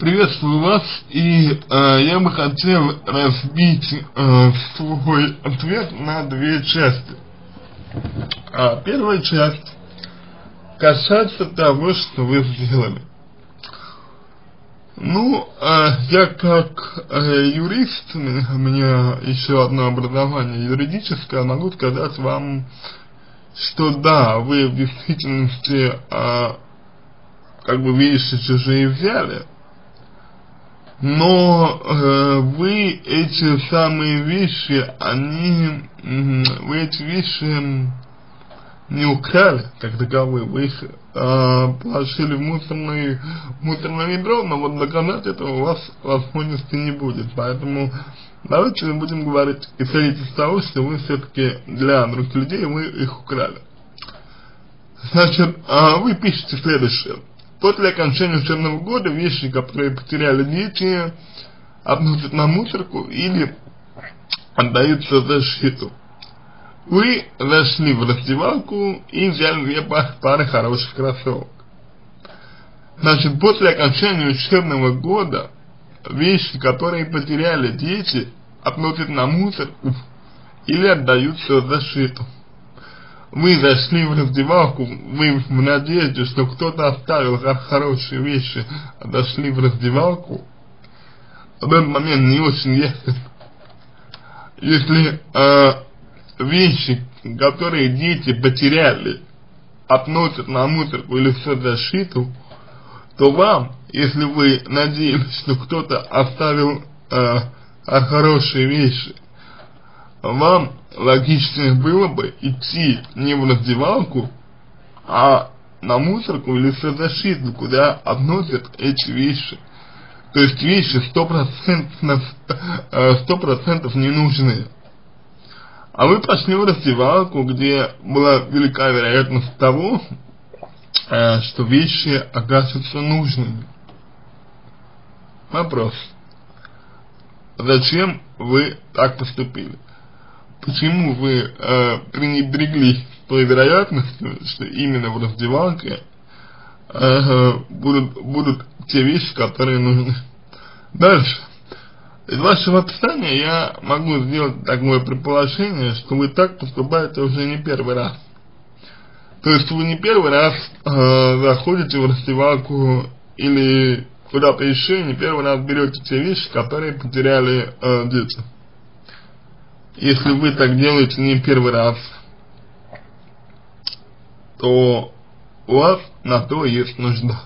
Приветствую вас, и я бы хотел разбить свой ответ на две части. Первая часть касается того, что вы сделали. Ну, я как юрист, у меня еще одно образование юридическое, могу сказать вам, что да, вы в действительности как бы вещи чужие взяли, но вы эти самые вещи, вы эти вещи не украли, как таковые, вы их положили в мусорное ведро, но вот доказать этого у вас возможности не будет, поэтому давайте мы будем говорить, исходить из того, что вы все-таки для других людей вы их украли. Значит, вы пишете следующее. После окончания учебного года вещи, которые потеряли дети, относят на мусорку или отдаются в защиту. Вы зашли в раздевалку и взяли две пары хороших кроссовок. Значит, после окончания учебного года вещи, которые потеряли дети, относят на мусорку или отдаются в защиту. Вы зашли в раздевалку, вы в надежде, что кто-то оставил хорошие вещи, зашли в раздевалку. В этот момент не очень ясно. Если вещи, которые дети потеряли, относят на мусорку или в защиту, то вам, если вы надеялись, что кто-то оставил хорошие вещи, вам логичнее было бы идти не в раздевалку, а на мусорку или в защиту, куда относят эти вещи. То есть вещи 100% не нужны. А вы пошли в раздевалку, где была велика вероятность того, что вещи окажутся нужными. Вопрос. Зачем вы так поступили? Почему вы пренебрегли той вероятностью, что именно в раздевалке будут те вещи, которые нужны? Дальше. Из вашего описания я могу сделать такое предположение, что вы так поступаете уже не первый раз. То есть вы не первый раз заходите в раздевалку или куда-то еще, не первый раз берете те вещи, которые потеряли дети. Если вы так делаете не первый раз, то у вас на то есть нужда.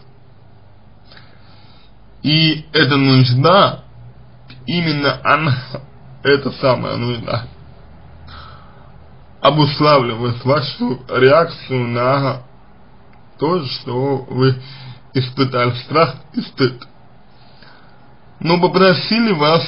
И эта нужда, именно она, эта самая нужда, обуславливает вашу реакцию на то, что вы испытали страх и стыд. Но попросили вас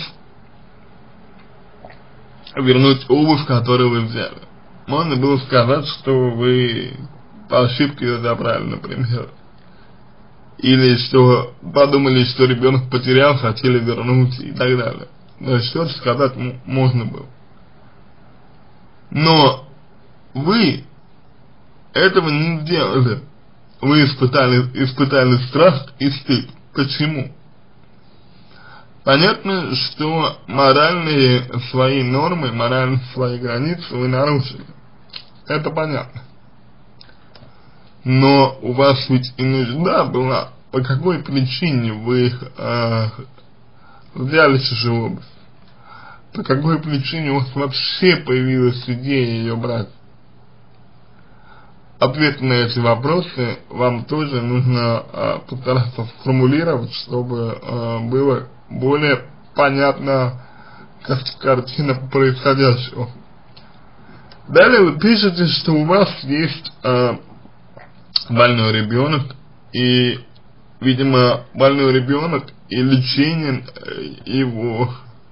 вернуть обувь, которую вы взяли. Можно было сказать, что вы по ошибке ее забрали, например. Или что подумали, что ребенок потерял, хотели вернуть и так далее. Но что-то сказать можно было. Но вы этого не сделали. Вы испытали страх и стыд. Почему? Понятно, что моральные свои нормы, моральные свои границы вы нарушили. Это понятно. Но у вас ведь и нужда была. По какой причине вы взяли чужую обувь? По какой причине у вас вообще появилась идея ее брать? Ответ на эти вопросы вам тоже нужно постараться сформулировать, чтобы было более понятна картина происходящего. Далее вы пишете, что у вас есть больной ребенок, и, видимо, больной ребенок и лечение его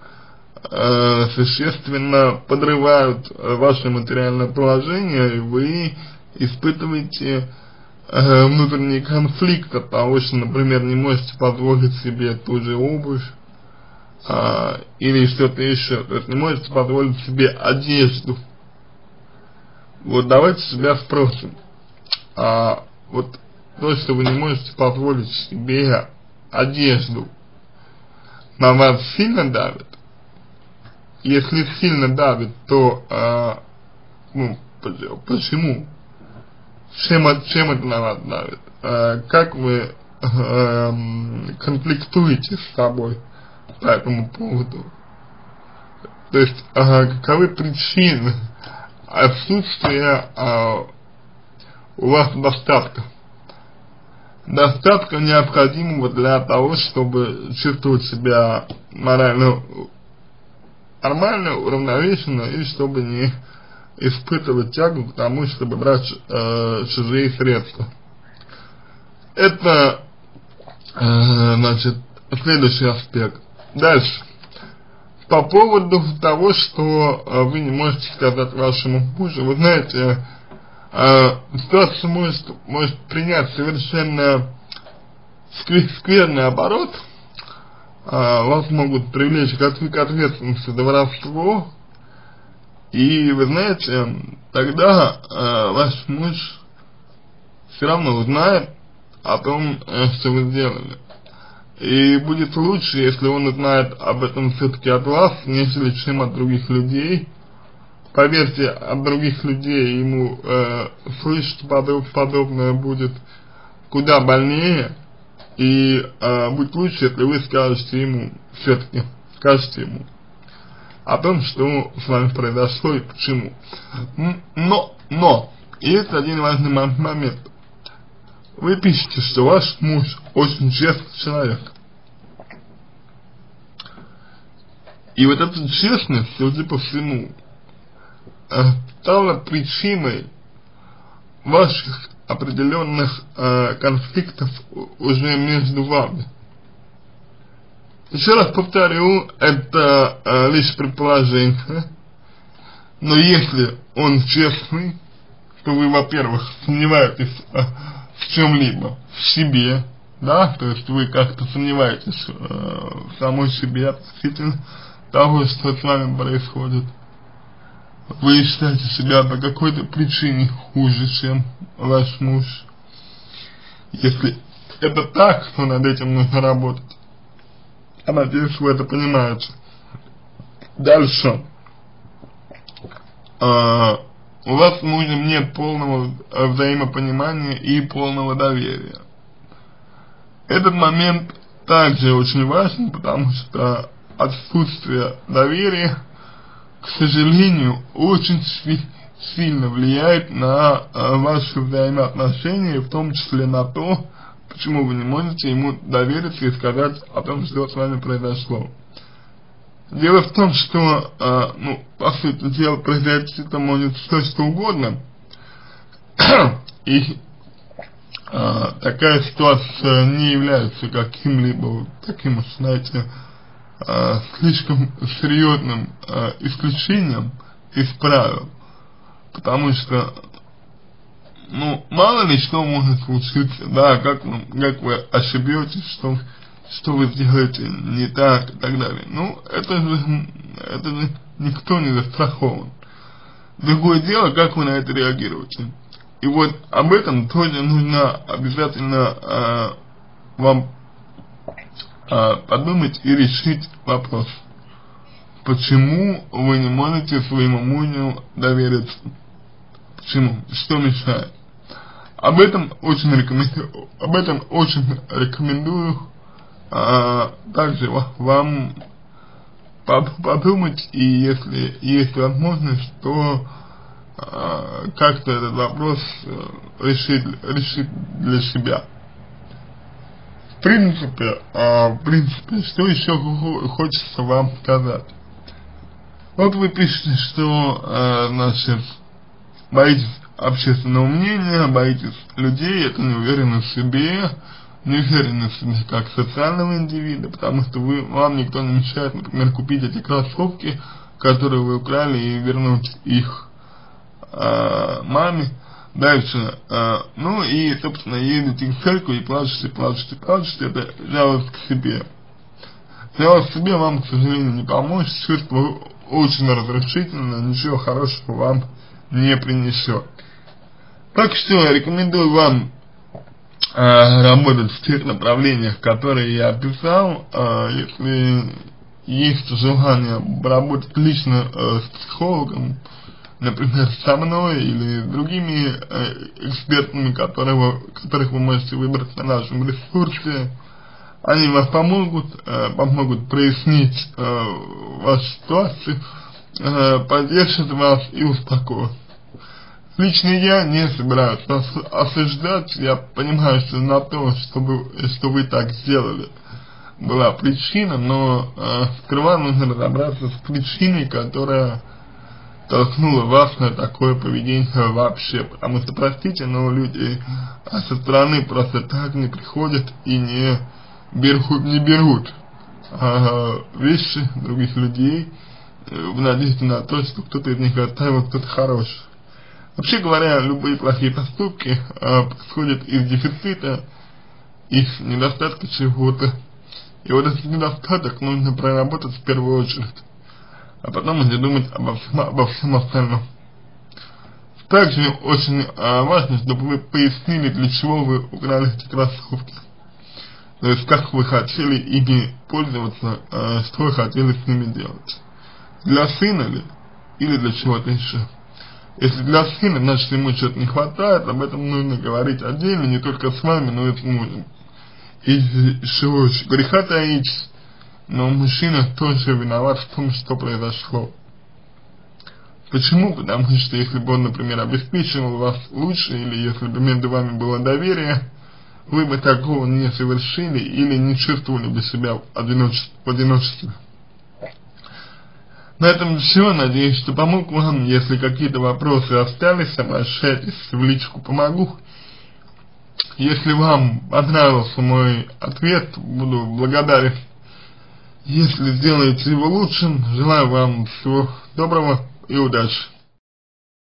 существенно подрывают ваше материальное положение, и вы испытываете внутренний конфликт от того, что, например, не можете позволить себе ту же обувь или что-то еще, то есть не можете позволить себе одежду. Вот давайте себя спросим, вот то, что вы не можете позволить себе одежду, на вас сильно давит? Если сильно давит, то ну, почему? Чем это на вас давит? Как вы конфликтуете с собой по этому поводу? То есть, каковы причины отсутствия у вас достатка? Достатка необходимого для того, чтобы чувствовать себя морально нормально, уравновешенно, и чтобы не испытывать тягу к тому, чтобы брать чужие средства. Это, значит, следующий аспект. Дальше. По поводу того, что вы не можете сказать вашему мужу, вы знаете, ситуация может принять совершенно скверный оборот. Вас могут привлечь к ответственности за воровство, и вы знаете, тогда ваш муж все равно узнает о том, что вы сделали. И будет лучше, если он узнает об этом все-таки от вас, нежели чем от других людей. Поверьте, от других людей ему слышать подобное будет куда больнее. И будет лучше, если вы скажете ему, все-таки скажете ему о том, что с вами произошло и почему. Но есть один важный момент. Вы пишете, что ваш муж очень честный человек. И вот эта честность, судя по всему, стала причиной ваших определенных конфликтов уже между вами. Еще раз повторю, это лишь предположение, но если он честный, то вы, во-первых, сомневаетесь в чем-либо, в себе, да, то есть вы как-то сомневаетесь в самой себе относительно того, что с вами происходит. Вы считаете себя по какой-то причине хуже, чем ваш муж. Если это так, то над этим нужно работать. Я надеюсь, вы это понимаете. Дальше. У вас с мужем нет полного взаимопонимания и полного доверия. Этот момент также очень важен, потому что отсутствие доверия, к сожалению, очень сильно влияет на ваши взаимоотношения, в том числе на то, почему вы не можете ему довериться и сказать о том, что с вами произошло. Дело в том, что, по сути дела, произойти это может все что угодно, и такая ситуация не является каким-либо таким, знаете, слишком серьезным исключением из правил, потому что, мало ли что может случиться, да, как вы ошибетесь, что вы сделаете не так и так далее. Это же никто не застрахован. Другое дело, как вы на это реагируете. И вот об этом тоже нужно обязательно вам подумать и решить вопрос. Почему вы не можете своему мужу довериться? Почему? Что мешает? Об этом очень рекомендую также вам подумать, и если есть возможность, то как-то этот вопрос решить для себя. В принципе, что еще хочется вам сказать? Вот вы пишете, что, значит, боитесь общественного мнения, боитесь людей, это неуверенность в себе, неуверенность в себе как социального индивида, потому что вам никто не мешает, например, купить эти кроссовки, которые вы украли, и вернуть их маме. Дальше, и, собственно, едете к церкви и плачете, это жалость к себе. Жалость к себе вам, к сожалению, не поможет, чувство очень разрушительно, ничего хорошего вам не принесет. Так что я рекомендую вам работать в тех направлениях, которые я описал, если есть желание работать лично с психологом, например, со мной или другими экспертами, которых вы можете выбрать на нашем ресурсе, они вас помогут прояснить вашу ситуацию, поддержат вас и успокоят. Лично я не собираюсь осуждать, я понимаю, что на то, что вы так сделали, была причина, но сперва нужно разобраться с причиной, которая толкнула вас на такое поведение вообще, потому что, простите, но люди со стороны просто так не приходят и не берут вещи других людей в надежде на то, что кто-то из них оставил кто-то хороший. Вообще говоря, любые плохие поступки происходят из дефицита, из недостатка чего-то. И вот этот недостаток нужно проработать в первую очередь, а потом уже думать обо всем остальном. Также очень важно, чтобы вы пояснили, для чего вы украли эти кроссовки. То есть, как вы хотели ими пользоваться, что вы хотели с ними делать. Для сына ли? Или для чего-то еще? Если для сына, значит ему что-то не хватает, об этом нужно говорить отдельно, не только с вами, но и с мужем. И еще греха таить, но мужчина тоже виноват в том, что произошло. Почему? Потому что если бы он, например, обеспечивал вас лучше, или если бы между вами было доверие, вы бы такого не совершили или не чувствовали бы себя в одиночестве. На этом все. Надеюсь, что помог вам. Если какие-то вопросы остались, обращайтесь в личку, помогу. Если вам понравился мой ответ, буду благодарен, если сделаете его лучшим. Желаю вам всего доброго и удачи.